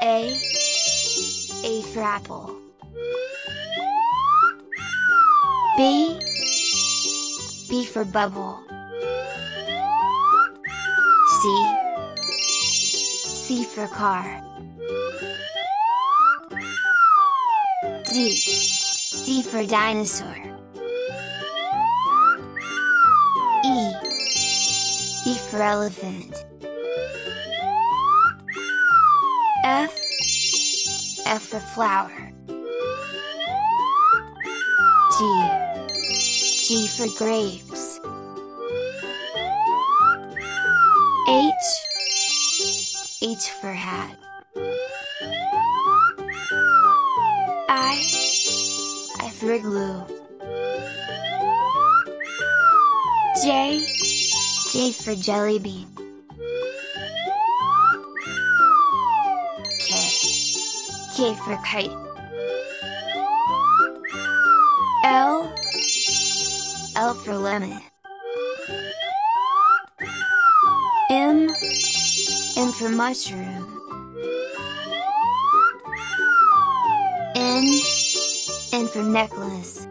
A. A for apple. B. B for bubble. C. C for car. D. D for dinosaur. E. E for elephant. F. F for flower. G. G for grapes. H. H for hat. I for igloo. J. J for jelly bean. K. K for kite. L. L for lemon. M. M for mushroom. N. N for necklace.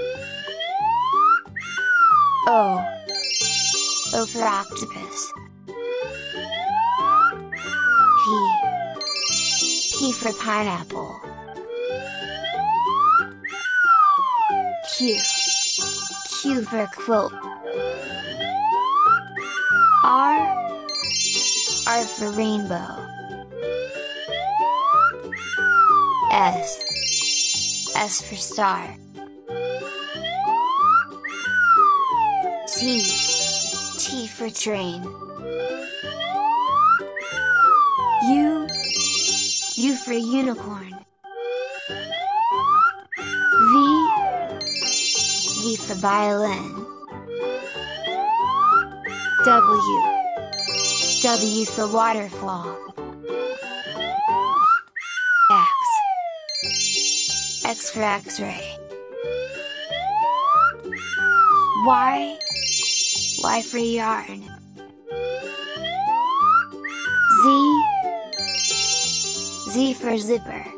O. O for octopus. P. P for pineapple. Q. Q for quilt. R. R for rainbow. S. S for star. T. T for train. U. U for unicorn. V. V for violin. W. W for waterfall. X. X for X-ray. Y. Y for yarn. Z. Z for zipper.